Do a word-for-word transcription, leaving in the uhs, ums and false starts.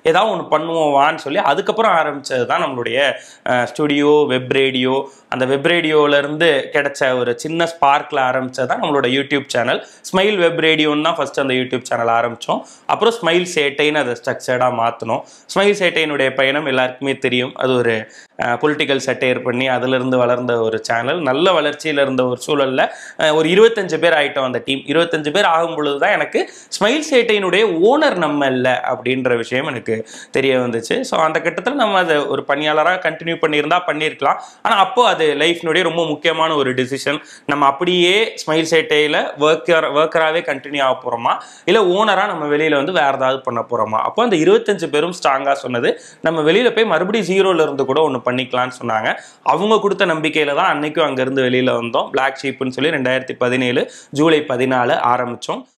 ஏதாவது ஒன்று பண்ணுவோம் வான்னு சொல்லி அதுக்கப்புறம் ஆரம்பித்தது தான் நம்மளுடைய ஸ்டுடியோ, வெப் ரேடியோ. அந்த வெப் ரேடியோவிலேருந்து கிடைச்ச ஒரு சின்ன ஸ்பார்க்கில் ஆரம்பித்தது தான் நம்மளோட யூடியூப் சேனல். ஸ்மைல் வெப் ரேடியோன்னு தான் ஃபஸ்ட்டு அந்த யூடியூப் சேனல் ஆரம்பித்தோம். அப்புறம் ஸ்மைல் சேட்டைன்னு அதை ஸ்ட்ரக்சர்டாக மாற்றினோம். ஸ்மைல் சேட்டையினுடைய பயணம் எல்லாருக்குமே தெரியும். அது ஒரு பொலிட்டிக்கல் சட்டையர் பண்ணி அதிலிருந்து வளர்ந்த ஒரு சேனல். நல்ல வளர்ச்சியில் இருந்த ஒரு சூழலில் ஒரு இருபத்தஞ்சு பேர் ஆகிட்டோம் அந்த டீம். இருபத்தஞ்சு பேர் ஆகும் பொழுது தான் எனக்கு ஸ்மைல் சேட்டையினுடைய ஓனர் நம்ம இல்லை அப்படின்ற விஷயம் எனக்கு தெரிய வந்துச்சு. ஸோ அந்த கட்டத்தில் நம்ம அதை ஒரு பணியாளராக கண்டினியூ பண்ணியிருந்தா பண்ணியிருக்கலாம். ஆனால் அப்போது அது லைஃப்னுடைய ரொம்ப முக்கியமான ஒரு டிசிஷன். நம்ம அப்படியே ஸ்மைல் சேட்டையில் ஒர்க்கர் ஒர்க்கராகவே கண்டினியூ ஆக போகிறோமா, இல்லை ஓனராக நம்ம வெளியில் வந்து வேறு ஏதாவது பண்ண போகிறோமா. அப்போ அந்த இருபத்தஞ்சு பேரும் ஸ்ட்ராங்காக சொன்னது, நம்ம வெளியில் போய் மறுபடியும் ஜீரோல இருந்து கூட ஒன்று பண்ணிக்கலான்னு சொன்னாங்க. அவங்க கொடுத்த நம்பிக்கையில் தான் அன்னைக்கும் அங்கேருந்து வெளியில் வந்தோம். பிளாக் ஷீப்னு சொல்லி ரெண்டாயிரத்தி பதினேழு ஜூலை பதினாலு ஆரம்பித்தோம்.